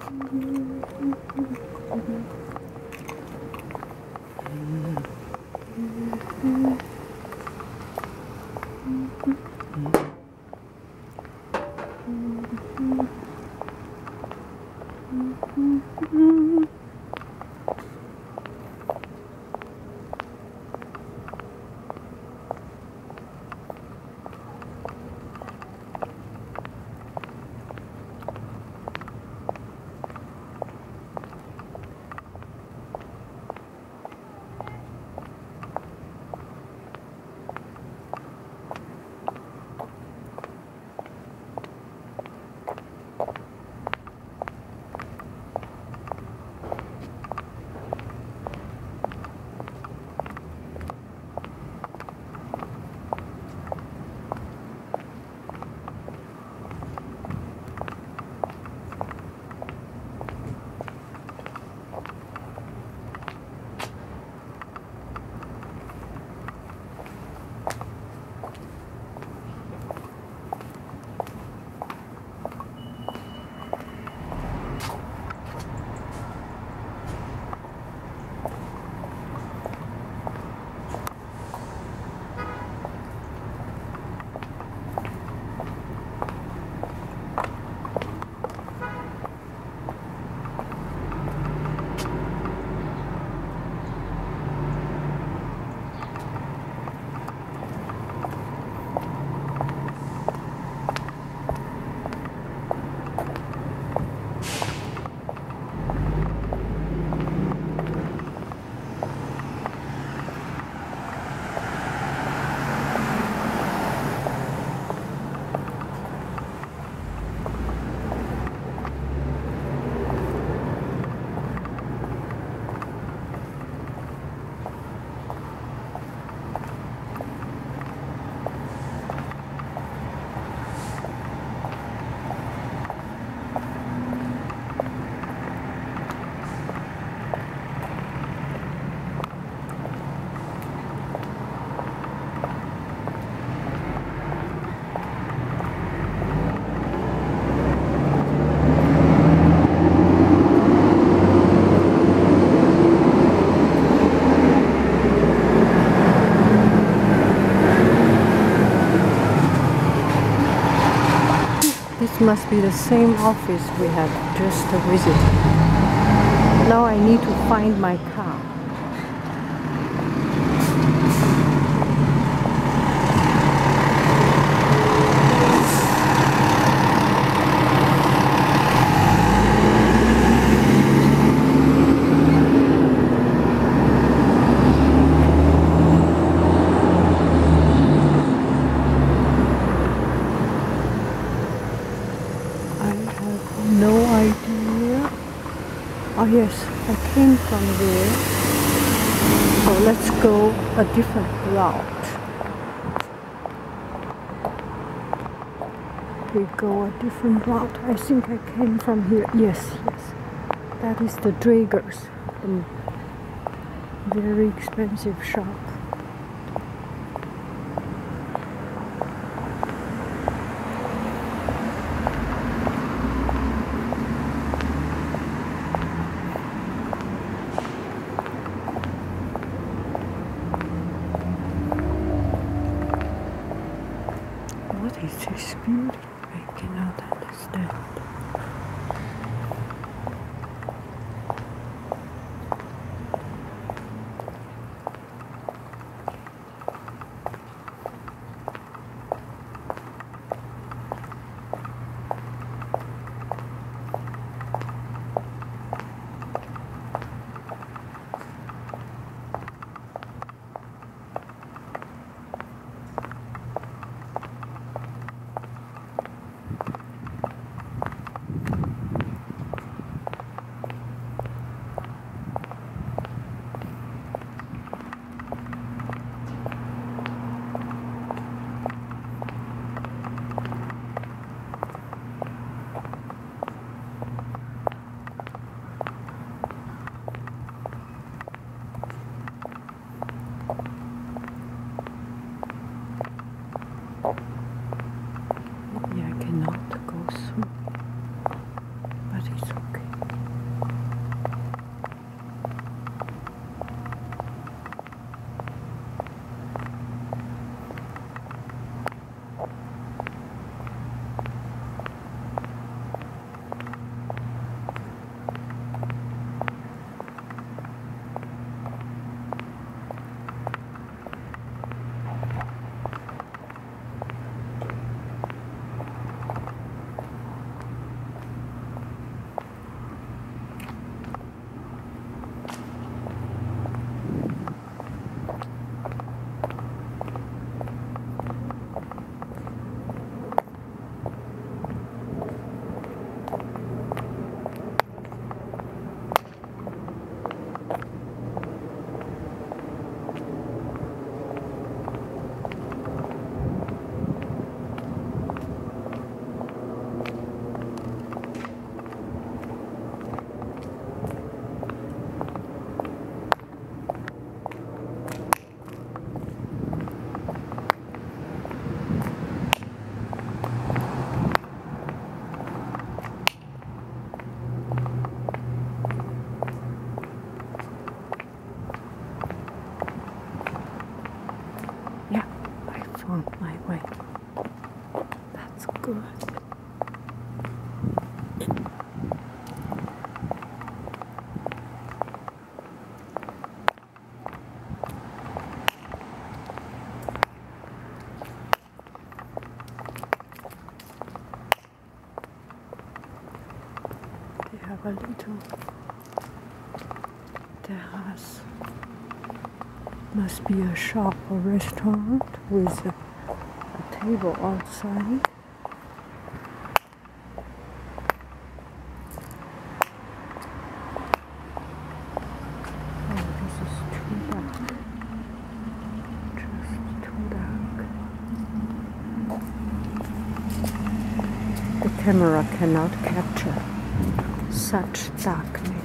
Must be the same office we had just visited. Now I need to find my car. No idea. Oh yes, I came from there. So let's go a different route. We go a different route. I think I came from here. Yes, yes. That is the Draeger's. Very expensive shop. What is this building? I cannot understand. good. They have a little terrace. Must be a shop or restaurant with a table outside. Oh, this is too dark. Just too dark. The camera cannot capture such darkness.